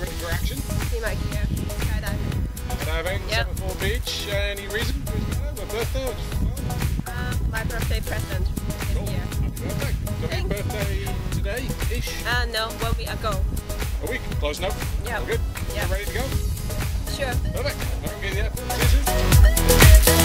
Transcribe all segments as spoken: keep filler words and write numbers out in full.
you ready for action? See my gear. Skydiving. Skydiving, Yep. seven four beach. Uh, any reason? A birthday or just fun? Um, my birthday present this Cool. year. Happy birthday. Got your Thanks. birthday today-ish? Uh, no, one week ago. A week? Close enough? Yeah. All good? Yeah. Ready to go? Sure. Perfect. Okay, yeah. See you soon.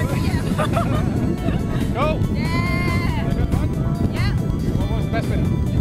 Yeah! Good fun? Yeah! What was the best bit?